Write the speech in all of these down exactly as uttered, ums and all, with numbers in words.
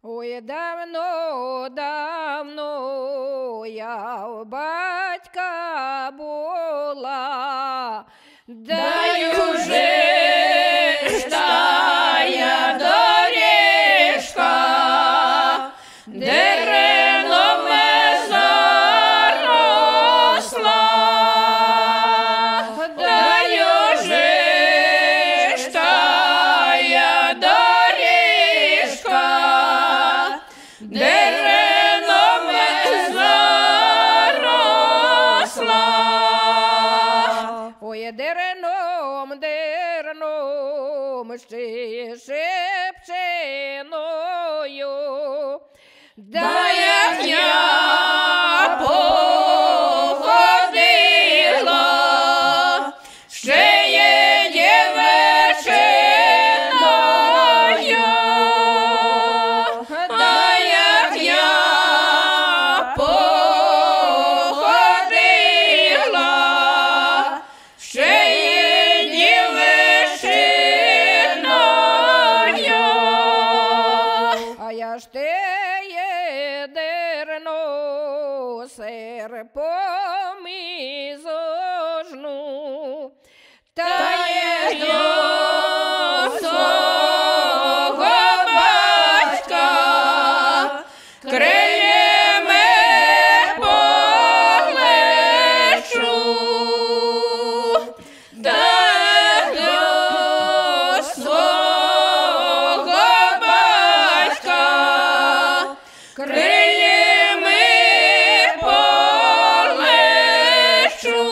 Ой, давно, давно я у батька була, да й уже ж тая доріжка, дереном заросла, да й уже ж тая доріжка, дереном заросла. Ой, дереном, дереном, ще шепченою, да як я походила, ще є дівчиною, да як я походила, ще є дівчиною, а я ж теє дерно серпом і зожну, та є до свого батька крилями полечу, та до свого батька крилями полечу.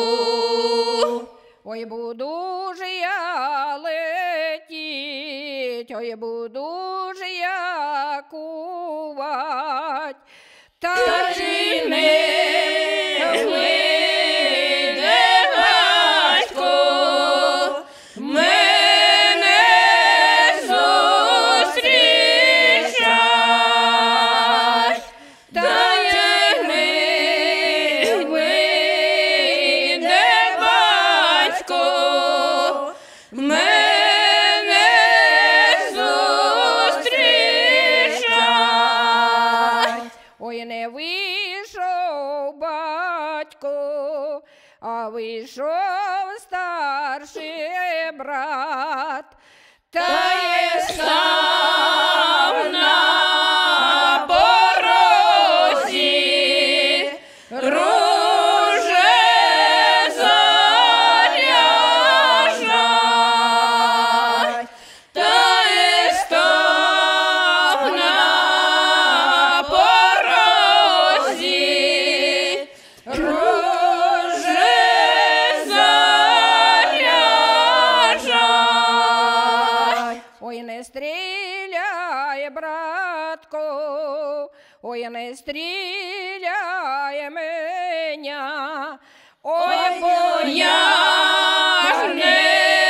Ой, буду ж я летіть, ой, буду ж я кувать, та чи не вийде батько мене зустрічать, та чи не вийде батько мене зустрічать. Ой, не вийшов батько, а вийшов старший брат, та є став на порозі, руже заряжать, та є став на порозі, руже заряжать. Ой, не стріляй, братко, ой, не стріляй мене, ой, бо я ж не